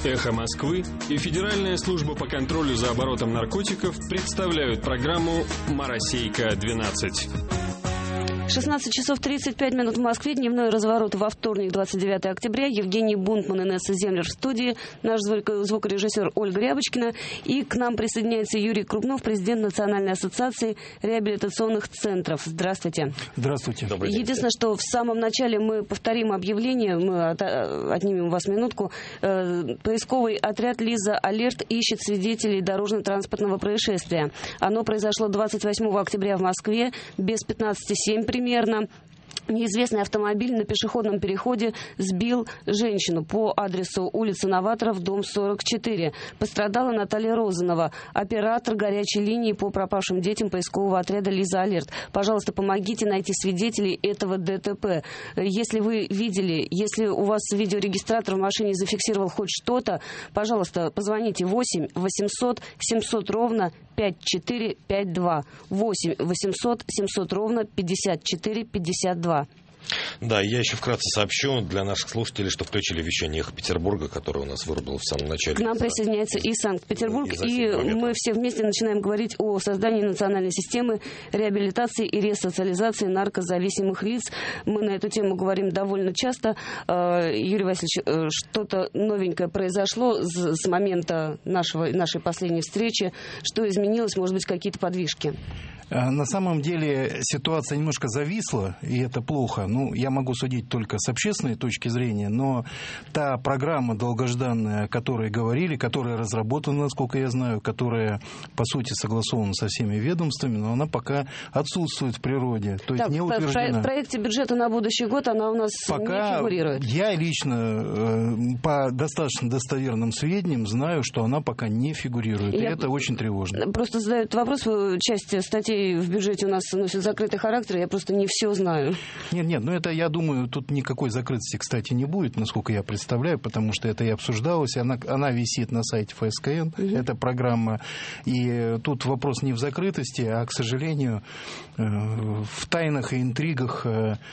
«Эхо Москвы» и Федеральная служба по контролю за оборотом наркотиков представляют программу «Моросейка-12». 16 часов 35 минут в Москве. Дневной разворот во вторник, 29 октября. Евгений Бунтман и Инесса Землер в студии. Наш звукорежиссер Ольга Рябочкина. И к нам присоединяется Юрий Крупнов, президент Национальной ассоциации реабилитационных центров. Здравствуйте. Здравствуйте. Единственное, что в самом начале мы повторим объявление, мы отнимем у вас минутку. Поисковый отряд «Лиза Алерт» ищет свидетелей дорожно-транспортного происшествия. Оно произошло 28 октября в Москве, без 15:07 примерно. Неизвестный автомобиль на пешеходном переходе сбил женщину по адресу улица Новаторов, дом 44. Пострадала Наталья Розанова, оператор горячей линии по пропавшим детям поискового отряда «Лиза Алерт». Пожалуйста, помогите найти свидетелей этого ДТП. Если вы видели, если у вас видеорегистратор в машине зафиксировал хоть что-то, пожалуйста, позвоните 8 800 700 ровно 5452. 8 800 700 ровно 5452. Да, я еще вкратце сообщу для наших слушателей, что включили вещание «Эхо Петербурга», которое у нас вырубило в самом начале. К нам присоединяется и Санкт-Петербург, и мы все вместе начинаем говорить о создании национальной системы реабилитации и ресоциализации наркозависимых лиц. Мы на эту тему говорим довольно часто. Юрий Васильевич, что-то новенькое произошло с момента нашей последней встречи. Что изменилось? Может быть, какие-то подвижки? На самом деле ситуация немножко зависла, и это плохо. Я могу судить только с общественной точки зрения, но та программа долгожданная, о которой говорили, которая разработана, насколько я знаю, которая, по сути, согласована со всеми ведомствами, но она пока отсутствует в природе. То есть не утверждена. В проекте бюджета на будущий год она у нас пока не фигурирует. Я лично по достаточно достоверным сведениям знаю, что она пока не фигурирует. И это очень тревожно. Просто задают вопрос, часть статей в бюджете у нас носит закрытый характер, я просто не все знаю. Нет, это, я думаю, тут никакой закрытости, кстати, не будет, насколько я представляю, потому что это и обсуждалось, она висит на сайте ФСКН, эта программа, и тут вопрос не в закрытости, а, к сожалению, в тайнах и интригах,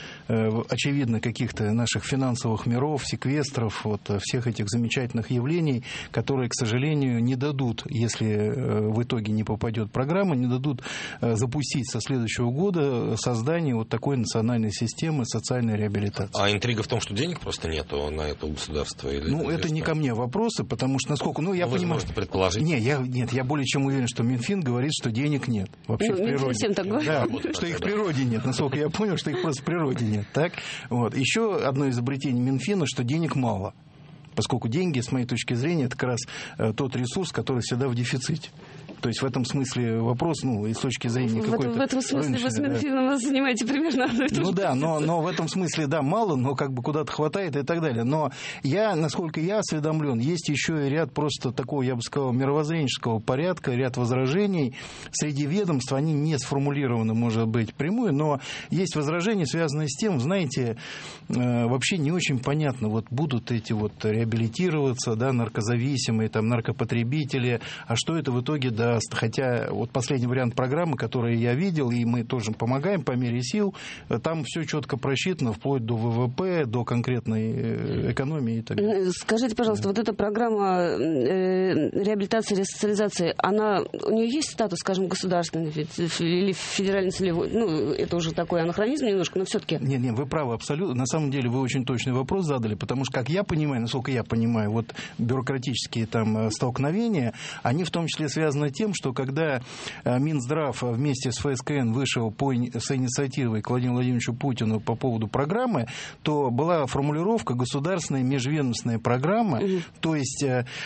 очевидно, каких-то наших финансовых миров, секвестров, всех этих замечательных явлений, которые, к сожалению, не дадут, если в итоге не попадет программа, не дадут запустить со следующего года создание такой национальной системы социальной реабилитации. А интрига в том, что денег просто нету на это государство? Это не ко мне вопросы, потому что насколько... я вы понимаю... можете предположить? Я более чем уверен, что Минфин говорит, что денег нет вообще в природе. Минфин всем так говорит. Да, что их в природе нет. Насколько я понял, что их просто в природе нет. Так? Еще одно изобретение Минфина, что денег мало. Поскольку деньги, с моей точки зрения, это как раз тот ресурс, который всегда в дефиците. То есть в этом смысле вопрос, и с точки зрения какой-то... В этом смысле вы с Минфином занимаете примерно одно и то же. но в этом смысле, мало, но куда-то хватает и так далее. Но насколько я осведомлен, есть еще и ряд просто такого, я бы сказал, мировоззренческого порядка, ряд возражений. Среди ведомств они не сформулированы, может быть, прямую, но есть возражения, связанные с тем, знаете, вообще не очень понятно, будут эти реабилитироваться, наркозависимые, наркопотребители, а что это в итоге даст. Хотя последний вариант программы, который я видел, и мы тоже помогаем по мере сил, там все четко просчитано, вплоть до ВВП, до конкретной экономии и так далее. Скажите, пожалуйста, эта программа реабилитации, ресоциализации, у нее есть статус, скажем, государственный или федеральный целевой? Это уже такой анахронизм немножко, но все-таки... Не, вы правы абсолютно. На самом деле вы очень точный вопрос задали, потому что, как я понимаю, насколько я понимаю, бюрократические столкновения, они в том числе связаны тем, что когда Минздрав вместе с ФСКН вышел с инициативой к Владимиру Владимировичу Путину по поводу программы, то была формулировка «государственная межведомственная программа», то есть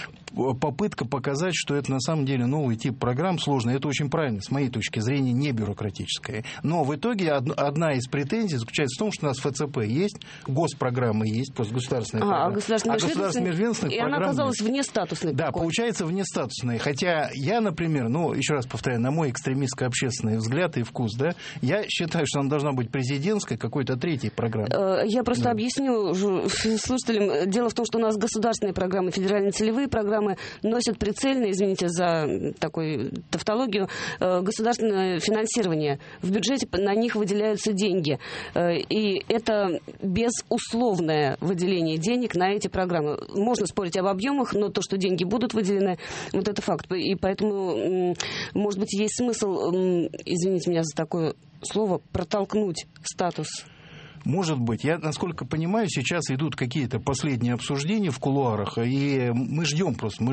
попытка показать, что это на самом деле новый тип программ сложный. Это очень правильно, с моей точки зрения, не бюрократическая. Но в итоге одна из претензий заключается в том, что у нас ФЦП есть, госпрограммы есть, государственная программа. Государственная межведомственная, и она оказалась внестатусной. Да, получается внестатусной. Хотя я, например, еще раз повторяю, на мой экстремистско-общественный взгляд и вкус, я считаю, что она должна быть президентской, какой-то третьей программой. Я просто объясню слушателям. Дело в том, что у нас государственные программы, федеральные целевые программы, программы носят прицельно, извините за такую тавтологию, государственное финансирование. В бюджете на них выделяются деньги. И это безусловное выделение денег на эти программы. Можно спорить об объемах, но то, что деньги будут выделены, вот это факт. И поэтому, может быть, есть смысл, извините меня за такое слово, протолкнуть статус. Может быть. Я, насколько понимаю, сейчас идут какие-то последние обсуждения в кулуарах, и мы ждем.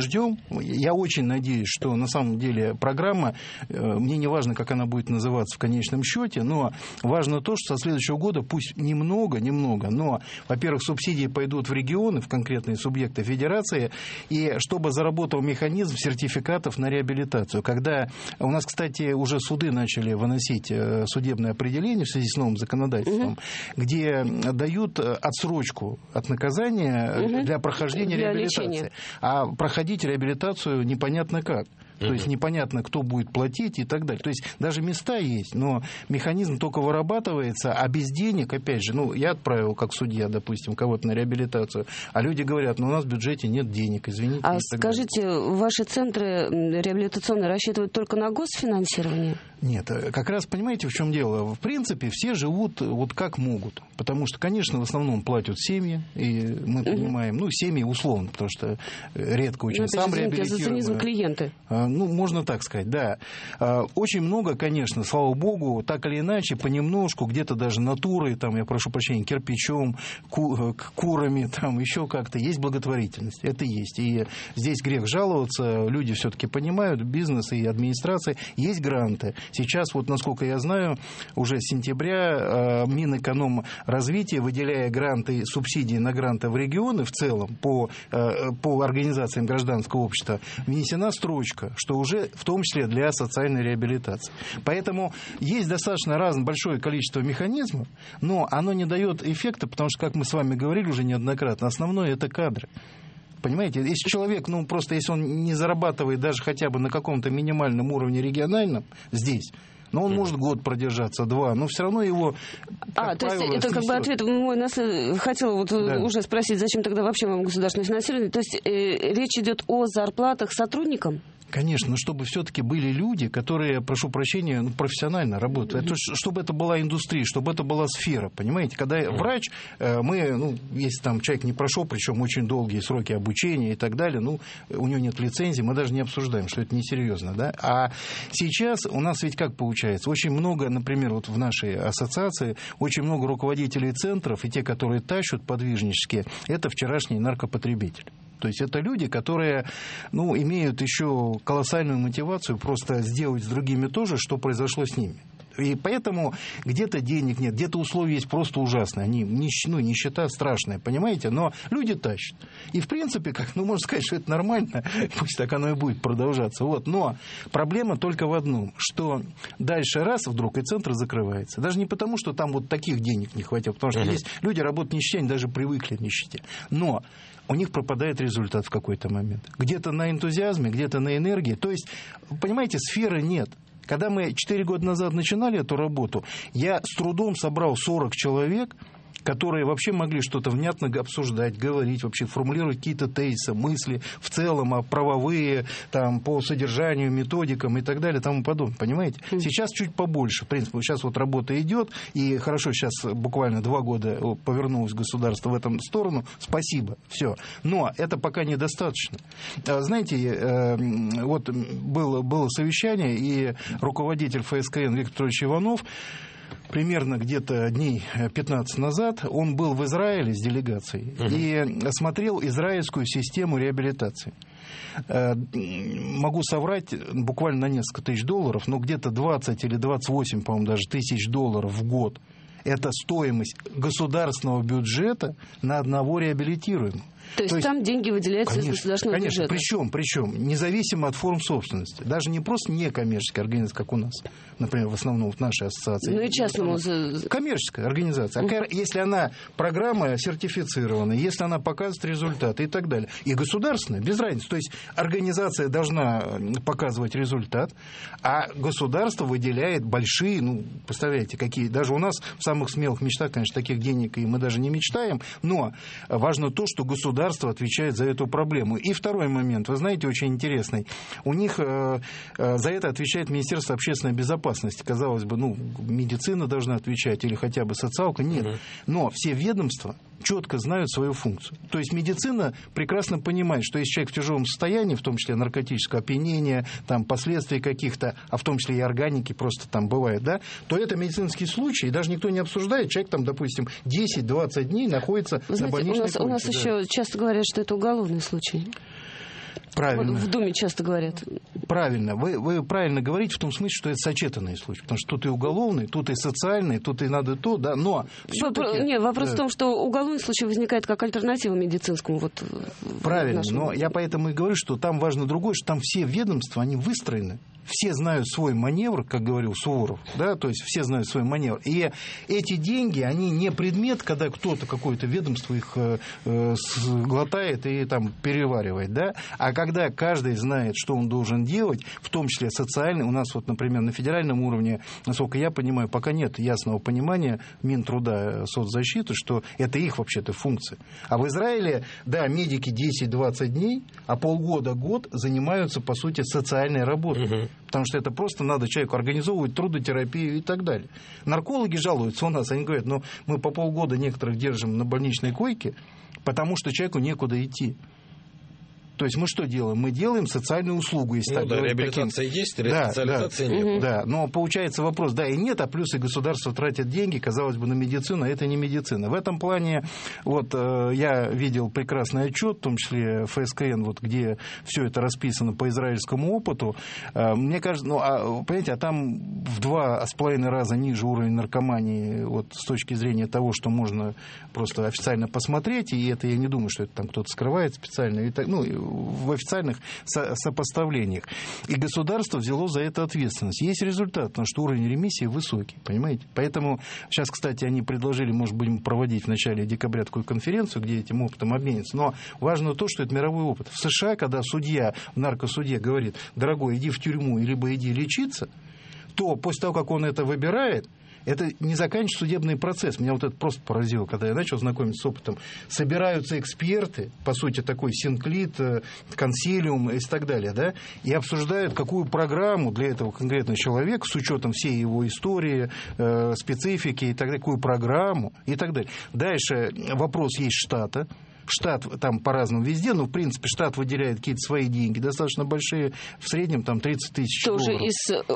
Я очень надеюсь, что на самом деле программа, мне не важно, как она будет называться в конечном счете, но важно то, что со следующего года, пусть немного, но, во-первых, субсидии пойдут в регионы, в конкретные субъекты федерации, и чтобы заработал механизм сертификатов на реабилитацию. Когда у нас, кстати, уже суды начали выносить судебное определение в связи с новым законодательством, где дают отсрочку от наказания для прохождения реабилитации. Лечения. А проходить реабилитацию непонятно как. То есть непонятно, кто будет платить и так далее. То есть даже места есть, но механизм только вырабатывается, а без денег, опять же, я отправил как судья, допустим, кого-то на реабилитацию, а люди говорят, у нас в бюджете нет денег, извините. А скажите, ваши центры реабилитационные рассчитывают только на госфинансирование? Нет, как раз понимаете, в чем дело? В принципе, все живут вот как могут. Потому что, конечно, в основном платят семьи, и мы понимаем, семьи условно, потому что редко очень сам реабилитируемый. За цинизм клиенты. Можно так сказать, да. Очень много, конечно, слава богу, так или иначе, понемножку, где-то даже натурой, я прошу прощения, кирпичом, курами, еще как-то. Есть благотворительность, это есть. И здесь грех жаловаться, люди все-таки понимают, бизнес и администрация, есть гранты. Сейчас, насколько я знаю, уже с сентября Минэкономразвития, выделяя гранты, субсидии на гранты в регионы в целом по организациям гражданского общества, внесена строчка, что уже в том числе для социальной реабилитации. Поэтому есть достаточно большое количество механизмов, но оно не дает эффекта, потому что, как мы с вами говорили уже неоднократно, основное – это кадры. Понимаете, если человек, просто если он не зарабатывает даже хотя бы на каком-то минимальном уровне региональном здесь, но он может год продержаться, 2, но все равно его, как то правило, есть это как бы ответ мой. Хотела уже спросить, зачем тогда вообще вам государственное финансирование? То есть речь идет о зарплатах сотрудникам? Конечно, чтобы все-таки были люди, которые, прошу прощения, профессионально работают. Чтобы это была индустрия, чтобы это была сфера, понимаете? Когда врач, если человек не прошел, причем очень долгие сроки обучения и так далее, у него нет лицензии, мы даже не обсуждаем, что это несерьезно, да? А сейчас у нас ведь как получается? Очень много, например, в нашей ассоциации, очень много руководителей центров, и те, которые тащат подвижнические, это вчерашние наркопотребители. То есть это люди, которые имеют еще колоссальную мотивацию просто сделать с другими то же, что произошло с ними. И поэтому где-то денег нет, где-то условия есть просто ужасные. Они, нищета страшная, понимаете? Но люди тащат. И, в принципе, можно сказать, что это нормально, пусть так оно и будет продолжаться. Но проблема только в одном, что дальше вдруг и центр закрывается. Даже не потому, что там таких денег не хватило, потому что есть люди работают в нищете, они даже привыкли к нищете. Но у них пропадает результат в какой-то момент. Где-то на энтузиазме, где-то на энергии. То есть, понимаете, сферы нет. Когда мы 4 года назад начинали эту работу, я с трудом собрал 40 человек, которые вообще могли что-то внятно обсуждать, говорить, вообще формулировать какие-то тезисы, мысли в целом, правовые, по содержанию, методикам и так далее, и тому подобное, понимаете? Сейчас чуть побольше, в принципе, сейчас работа идет, и хорошо, сейчас буквально 2 года повернулось государство в эту сторону, спасибо, все. Но это пока недостаточно. Знаете, было совещание, и руководитель ФСКН Виктор Петрович Иванов примерно где-то дней 15 назад он был в Израиле с делегацией и осмотрел израильскую систему реабилитации. Могу соврать буквально на несколько тысяч долларов, но где-то 20 или 28, по-моему, даже тысяч долларов в год. Это стоимость государственного бюджета на одного реабилитируемого. То есть там деньги выделяются из государственного бюджета? Причем независимо от форм собственности. Даже не просто некоммерческая организация, как у нас, например, в основном в нашей ассоциации. И частному. Коммерческая организация. Если она программа сертифицирована, если она показывает результаты и так далее. И государственная, без разницы. То есть организация должна показывать результат, а государство выделяет большие, представляете, какие. Даже у нас в самых смелых мечтах, конечно, таких денег и мы даже не мечтаем, но важно то, что государство государство отвечает за эту проблему. И второй момент, вы знаете, очень интересный. У них за это отвечает Министерство общественной безопасности. Казалось бы, медицина должна отвечать или хотя бы социалка. Нет. Но все ведомства четко знают свою функцию. То есть медицина прекрасно понимает, что если человек в тяжелом состоянии, в том числе наркотическое опьянение, там, последствий каких-то, а в том числе и органики просто там бывает, да, то это медицинский случай, и даже никто не обсуждает. Человек там, допустим, 10-20 дней находится на больничной койке. У нас еще часто говорят, что это уголовный случай. Правильно. В Думе часто говорят. Правильно. Вы правильно говорите в том смысле, что это сочетанный случай. Потому что тут и уголовный, тут и социальный, тут и надо то, да, но... Нет, вопрос в том, что уголовный случай возникает как альтернатива медицинскому. Правильно, но я поэтому и говорю, что там важно другое, что там все ведомства, они выстроены. Все знают свой маневр, как говорил Суворов, да, то есть все знают свой маневр. И эти деньги, они не предмет, когда кто-то, какое-то ведомство их глотает и там переваривает, да, а когда каждый знает, что он должен делать, в том числе социальный. У нас вот, например, на федеральном уровне, насколько я понимаю, пока нет ясного понимания Минтруда, соцзащиты, что это их вообще-то функция. А в Израиле, да, медики 10-20 дней, а полгода-год занимаются, по сути, социальной работой. Потому что это просто надо человеку организовывать трудотерапию и так далее. Наркологи жалуются у нас, они говорят, мы по полгода некоторых держим на больничной койке, потому что человеку некуда идти. То есть мы что делаем? Мы делаем социальную услугу. Если так говорить, реабилитация есть, респециализации нет. Да, но получается вопрос, да и нет, а плюс и государство тратит деньги, казалось бы, на медицину, а это не медицина. В этом плане вот я видел прекрасный отчет, в том числе ФСКН, вот, где все это расписано по израильскому опыту. Мне кажется, понимаете, а там в 2,5 раза ниже уровень наркомании вот, с точки зрения того, что можно просто официально посмотреть, и это я не думаю, что это там кто-то скрывает специально, и так, в официальных сопоставлениях. И государство взяло за это ответственность. Есть результат, потому что уровень ремиссии высокий, понимаете? Поэтому сейчас, кстати, они предложили, может, будем проводить в начале декабря такую конференцию, где этим опытом обменятся. Но важно то, что это мировой опыт. В США, когда судья в наркосуде говорит, дорогой, иди в тюрьму, либо иди лечиться, то после того, как он это выбирает, это не заканчивается судебный процесс. Меня вот это просто поразило, когда я начал знакомиться с опытом. Собираются эксперты, по сути, такой синклит, консилиум и так далее, да, и обсуждают, какую программу для этого конкретного человека, с учетом всей его истории, специфики и так далее, какую программу и так далее. Дальше вопрос есть штата. Штат там по-разному везде, но, в принципе, штат выделяет какие-то свои деньги, достаточно большие, в среднем там 30 тысяч долларов. Тоже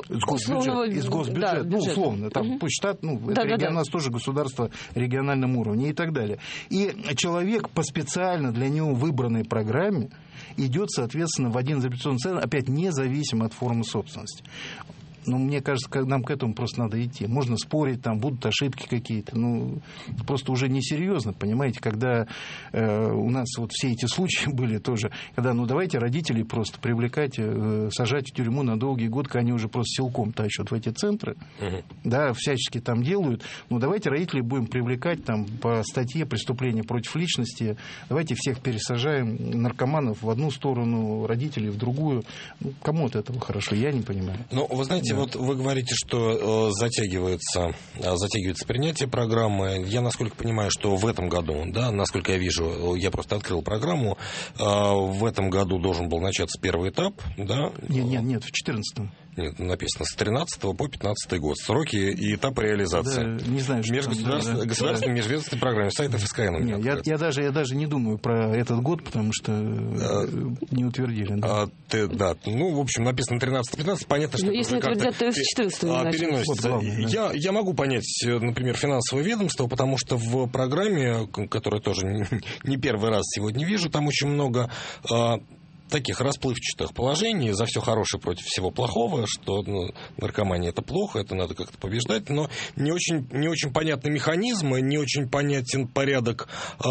из госбюджета, да, условно. Там пусть штат, у нас тоже государство региональном уровне и так далее. И человек по специально для него выбранной программе идет, соответственно, в один изобретательный центр, опять независимо от формы собственности. Но мне кажется, нам к этому просто надо идти. Можно спорить, там будут ошибки какие-то. Просто уже несерьезно, понимаете, когда у нас вот все эти случаи были тоже, когда, давайте родителей просто привлекать, сажать в тюрьму на долгий год, когда они уже просто силком тащат в эти центры, да, всячески там делают. Давайте родителей будем привлекать там по статье преступления против личности, давайте всех пересажаем, наркоманов в одну сторону, родителей в другую. Кому от этого хорошо, я не понимаю. Вы знаете, вот вы говорите, что затягивается принятие программы. Я, насколько понимаю, что в этом году, да, насколько я вижу, я просто открыл программу, в этом году должен был начаться первый этап, да? Нет, в 2014-м. Нет, написано с 13 по 15 год. Сроки и этапы реализации. Да, не знаю, что государственной межведомственной программе. Сайт ФСКН. Я даже не думаю про этот год, потому что не утвердили. Да. В общем, написано 13-15. Понятно, что если утвердят, то и в 14-м переносится. Я могу понять, например, финансовое ведомство, потому что в программе, которую тоже не первый раз сегодня вижу, там очень много таких расплывчатых положений, за все хорошее против всего плохого, что наркомания это плохо, это надо как-то побеждать, но не очень понятны механизмы, не очень понятен порядок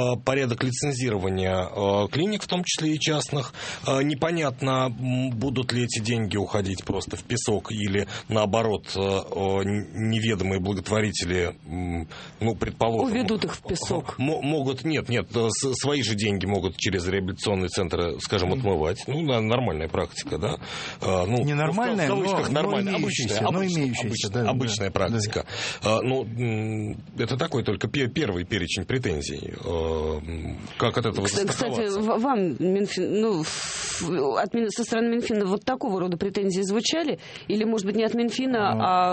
лицензирования клиник, в том числе и частных, непонятно, будут ли эти деньги уходить просто в песок или, наоборот, неведомые благотворители, предположим... Уведут их в песок. Могут, нет, свои же деньги могут через реабилитационные центры, скажем, отмывать. арендовать. Ну, нормальная практика, да? Ну, ненормальная, в кавычках, но нормальная, имеющаяся. Обычная практика. Да. Ну, это такой только первый перечень претензий. Как от этого застраховаться? Кстати, вам, Минфин, со стороны Минфина вот такого рода претензии звучали? Или, может быть, не от Минфина,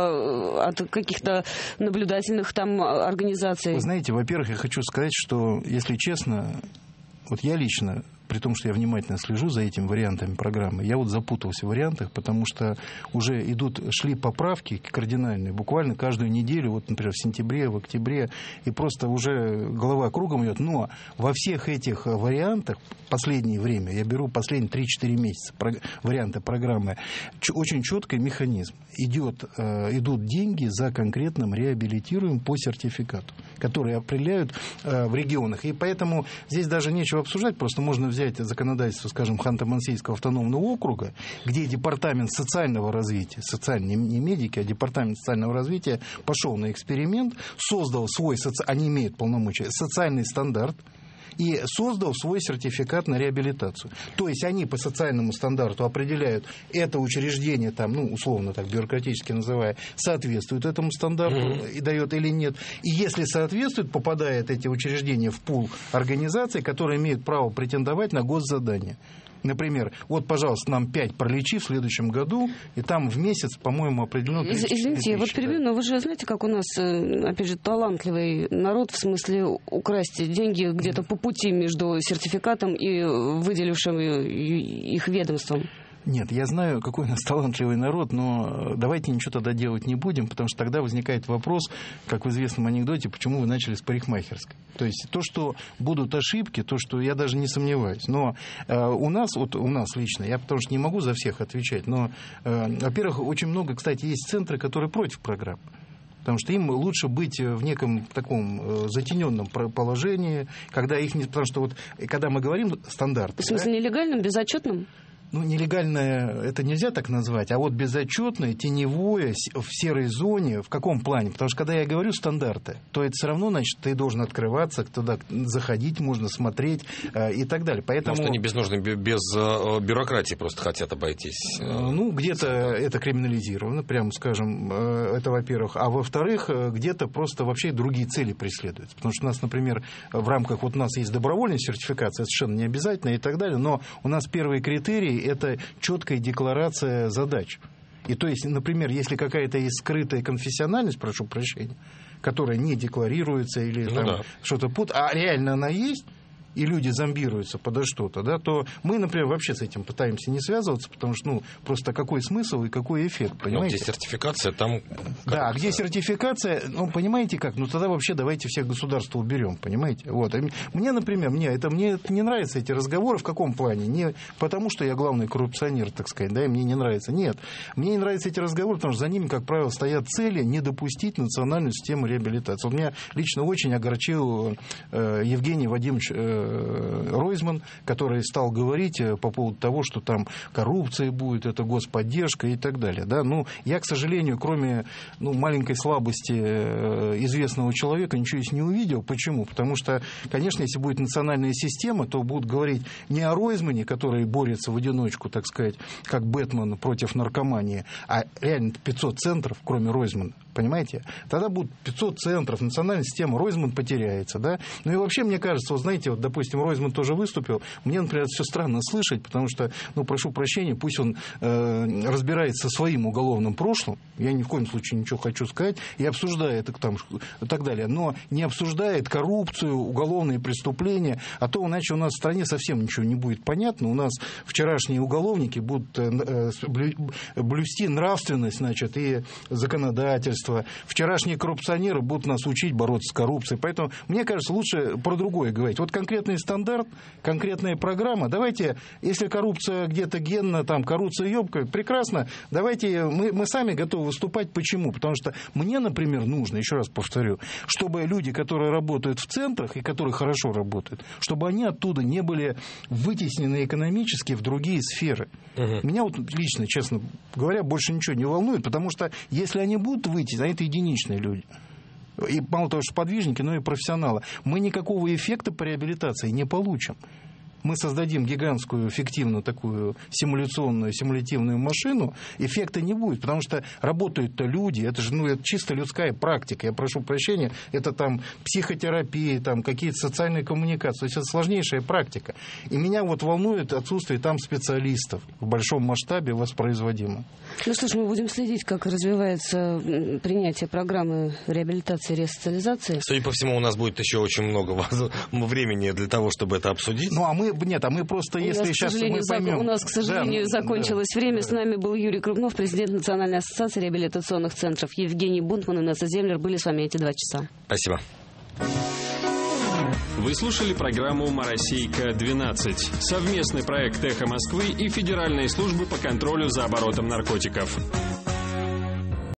а от каких-то наблюдательных там организаций? Вы знаете, во-первых, я хочу сказать, что, если честно, вот я лично, при том, что я внимательно слежу за этими вариантами программы, я вот запутался в вариантах, потому что уже шли поправки кардинальные, буквально каждую неделю, вот, например, в сентябре, в октябре, и просто уже голова кругом идет. Но во всех этих вариантах, последнее время, я беру последние 3-4 месяца варианты программы, очень четкий механизм. Идут деньги за конкретным реабилитируемым по сертификату, которые определяют в регионах. И поэтому здесь даже нечего обсуждать, просто можно взять законодательство, скажем, Ханты-Мансийского автономного округа, где департамент социального развития, не медики, а департамент социального развития пошел на эксперимент, создал свой, они имеют полномочия, социальный стандарт, и создал свой сертификат на реабилитацию. То есть они по социальному стандарту определяют, это учреждение, там, условно так бюрократически называя, соответствует этому стандарту и дает или нет. И если соответствует, попадает эти учреждения в пул организаций, которые имеют право претендовать на госзадание. Например, вот, пожалуйста, нам 5 пролечи в следующем году, и там в месяц, по-моему, определено... Извините, я вот перебью, но вы же знаете, как у нас, опять же, талантливый народ, в смысле украсть деньги где-то по пути между сертификатом и выделившим их ведомством. Нет, я знаю, какой у нас талантливый народ, но давайте ничего тогда делать не будем, потому что тогда возникает вопрос, как в известном анекдоте, почему вы начали с парикмахерской. То есть то, что будут ошибки, то, что я даже не сомневаюсь. Но у нас лично, я потому что не могу за всех отвечать, но, во-первых, очень много, кстати, есть центры, которые против программы. Потому что им лучше быть в неком таком затененном положении, когда их не... Потому что вот, когда мы говорим стандарты... В смысле, нелегальным, безотчетным? Нелегальное это нельзя так назвать, а вот безотчетное, теневое, в серой зоне, в каком плане? Потому что когда я говорю стандарты, то это все равно, значит, ты должен открываться, туда заходить можно, смотреть и так далее. Поэтому... Может, они без бюрократии просто хотят обойтись? Где-то это криминализировано, прямо скажем, это во-первых. А во-вторых, где-то просто вообще другие цели преследуются. Потому что у нас, например, в рамках, вот у нас есть добровольная сертификация, совершенно не обязательно и так далее, но у нас первые критерии — это четкая декларация задач. И то есть, например, если какая-то есть скрытая конфессиональность, прошу прощения, которая не декларируется или что-то а реально она есть, и люди зомбируются подо что-то, да, то мы, например, вообще с этим пытаемся не связываться, потому что, просто какой смысл и какой эффект, понимаете? Где сертификация, там... Да, где сертификация, понимаете как, тогда вообще давайте всех государства уберем, понимаете? Вот. Мне, например, мне это не нравятся эти разговоры, в каком плане? Не потому, что я главный коррупционер, так сказать, да, и мне не нравится. Нет, мне не нравятся эти разговоры, потому что за ними, как правило, стоят цели не допустить национальную систему реабилитации. Вот меня лично очень огорчил Евгений Вадимович Ройзман, который стал говорить по поводу того, что там коррупция будет, это господдержка и так далее. Да? Я, к сожалению, кроме маленькой слабости известного человека, ничего здесь не увидел. Почему? Потому что, конечно, если будет национальная система, то будут говорить не о Ройзмане, который борется в одиночку, так сказать, как Бэтмен против наркомании, а реально 500 центров, кроме Ройзмана. Понимаете? Тогда будут 500 центров, национальная система, Ройзман потеряется. Да? И вообще, мне кажется, допустим, Ройзман тоже выступил. Мне, например, это все странно слышать, потому что, прошу прощения, пусть он разбирается со своим уголовным прошлым, я ни в коем случае ничего хочу сказать, и обсуждает и так далее, но не обсуждает коррупцию, уголовные преступления, а то иначе у нас в стране совсем ничего не будет понятно. У нас вчерашние уголовники будут блюсти нравственность, и законодательство. Вчерашние коррупционеры будут нас учить бороться с коррупцией. Поэтому, мне кажется, лучше про другое говорить. Вот конкретный стандарт, конкретная программа. Давайте, если коррупция где-то генно, коррупция ёбка, прекрасно. Давайте, мы сами готовы выступать. Почему? Потому что мне, например, нужно, еще раз повторю, чтобы люди, которые работают в центрах и которые хорошо работают, чтобы они оттуда не были вытеснены экономически в другие сферы. Меня лично, честно говоря, больше ничего не волнует, потому что если они будут выйти, а это единичные люди, и мало того, что подвижники, но и профессионалы, мы никакого эффекта по реабилитации не получим. мы создадим гигантскую, эффективную такую симулятивную машину, эффекта не будет, потому что работают-то люди, это же это чисто людская практика, я прошу прощения, это там психотерапия, там какие-то социальные коммуникации, то есть это сложнейшая практика. И меня вот волнует отсутствие там специалистов в большом масштабе воспроизводимо. Ну что ж, мы будем следить, как развивается принятие программы реабилитации и ресоциализации. Судя по всему, у нас будет еще очень много времени для того, чтобы это обсудить. Ну, мы просто, если сейчас мы поймем... У нас, к сожалению, закончилось время. С нами был Юрий Крупнов, президент Национальной ассоциации реабилитационных центров. Евгений Бунтман и Инесса Землер были с вами эти 2 часа. Спасибо. Вы слушали программу «Моросейка-12». Совместный проект «Эхо Москвы» и Федеральной службы по контролю за оборотом наркотиков.